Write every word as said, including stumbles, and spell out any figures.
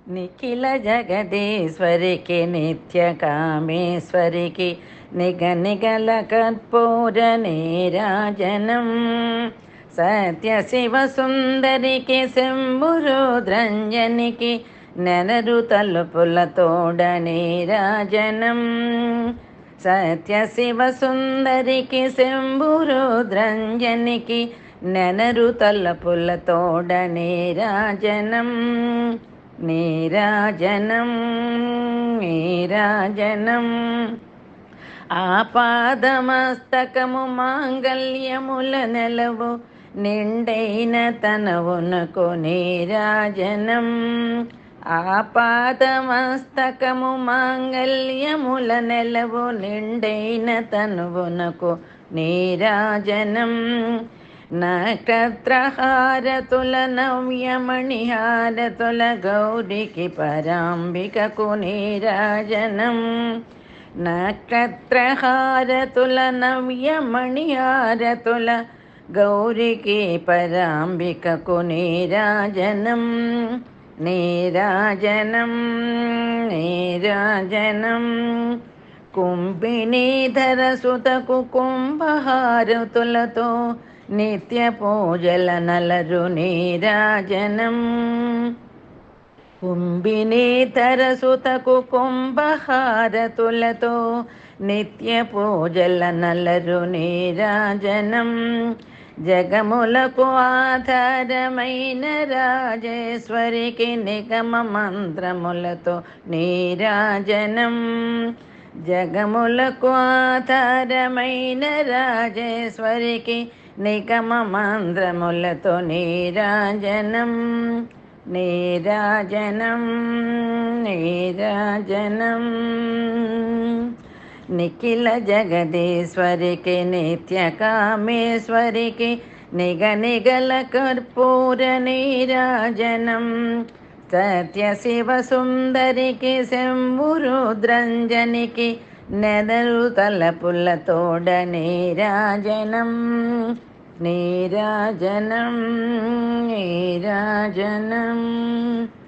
నిఖిల జగదీశ్వరికి నిత్య కామేశ్వరికి నిగ నిగల కర్పూర నీరాజనం సత్య శివ సుందరికి శంభురుద్రంజనికి నెనరు తలుపుల తోడ నీరాజనం సత్య శివ సుందరికి శంభురుద్రంజనికి నెనరు తలుపుల తోడ నీరాజనం నీరాజనం నీరాజనం ఆపాదమస్తకము మాంగళ్యముల నెలవు నిండైన తనవునకు నీరాజనం ఆపాదమస్తకము మాంగళ్యముల నెలవు నిండైన తనువునకు నీరాజనం నక్షత్రహారతుల నవ్యమణిహారతుల గౌరికి పరాంబికకు నీరాజనం నక్షత్రహారతుల నవ్యమణిహారతుల గౌరికి పరాంబికకు నీరాజనం నీరాజనం నీరాజనం కుంభినీధర సుతకు కుంభహారతులతో నిత్య పూజల నలరు నీరాజనం కుంభినీధర సుతకు కుంభహారతులతో నిత్య పూజల నలరు నీరాజనం జగములకు ఆధారమైన రాజేశ్వరికి నిగమ మంత్రములతో నీరాజనం జగములకు ఆధారమైన రాజేశ్వరికి నిగమ మంత్రములతో నీరాజనం నీరాజనం నీరాజనం నిఖిల జగదీశ్వరికి నిత్య కామేశ్వరికి నిగ నిగల కర్పూర నీరాజనం సత్య శివ సుందరికి శంభురుద్రంజనికి నెదరు తలపుల తోడ నీరాజనం నీరాజనం నీరాజనం